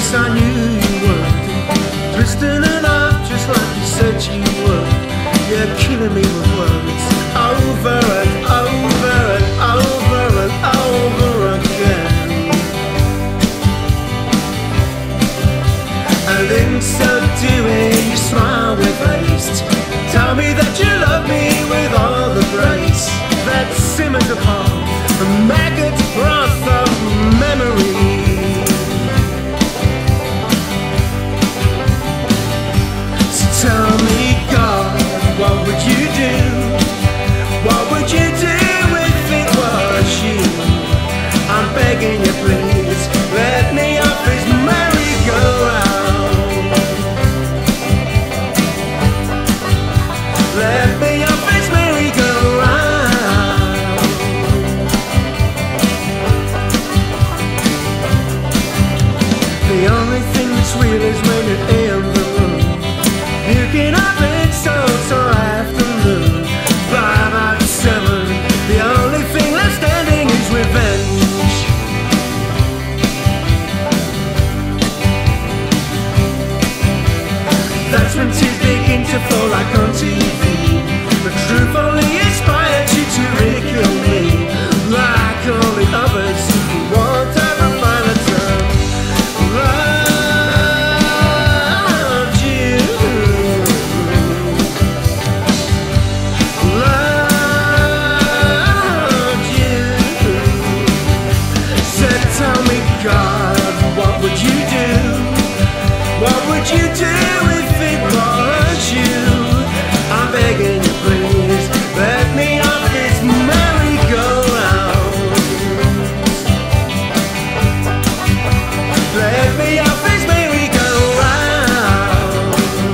yes, I knew you would. Twisting it up just like you said you would. You're killing me with words, over and over and over and over again. And in so doing, you smile with haste. Tell me that you love me with all the grace that simmers upon the maggot broth of memory. So tell me, God, what would you do? What would you do if it was you? I'm begging you, please, let me off this merry-go-round. Let me off this merry-go-round. The only thing that's real is when you're in the room. You can have insults all afternoon. 5 out of 7, the only thing left standing is revenge. That's when tears begin to fall like on TV. The truth only inspired you to ridicule me, like all the others who want to refine a term. Loved you, loved you. Said, tell me, God, what would you do? What would you do if it was you? I'm begging you, please, let me off this merry-go-round. Let me off this merry-go-round.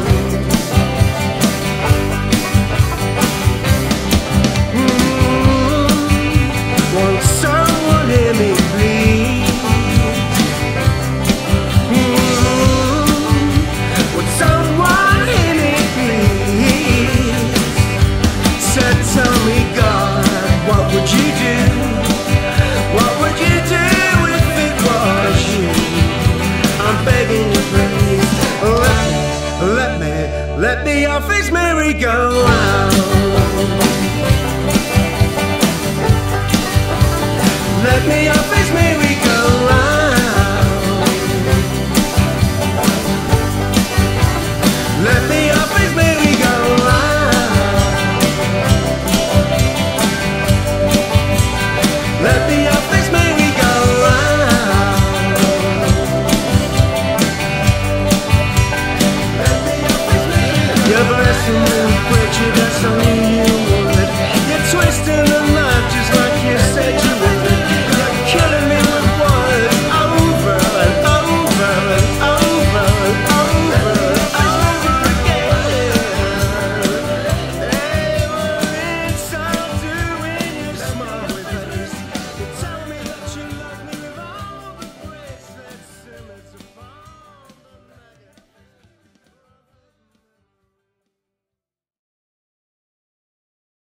Won't someone hear me, please? Would someone hear me, please? Said, tell me, God, what would you do? What would you do if it was you? I'm begging you, please, let me off this merry-go-round. Let me off this merry-go-round.